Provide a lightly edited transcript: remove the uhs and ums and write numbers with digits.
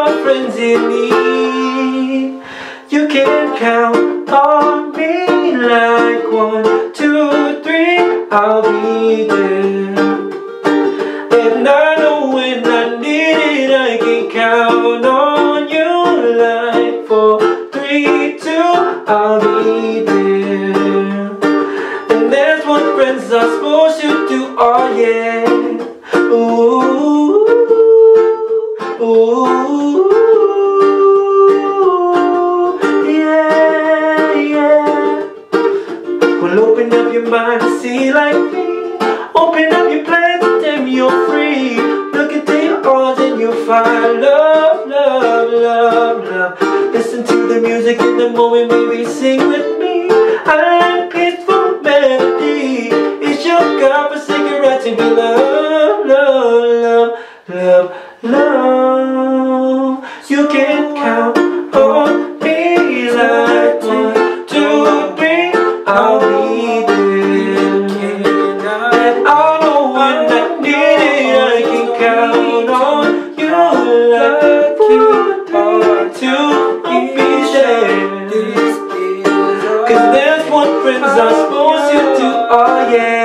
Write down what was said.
are friends in need. You can count on me like 1, 2, 3, I'll be there. And I know when I need it, I can count on you like 4, 3, 2, I'll be there. And that's what friends are supposed to do, oh yeah. Ooh, ooh, yeah, yeah. Well, open up your mind to see like me. Open up your plans and tell me you're free. Look into your heart and you'll find love, love, love, love. Listen to the music in the moment, baby, sing with me. I like peaceful melody. It's your God-forsaken right to be loved, love, love, love, love. You can count on me like 1, 2, 3, I'll be there. And I know when I need it, I can count on you like 1, 2, I'll be there. 'Cause that's what friends are supposed to do, oh yeah.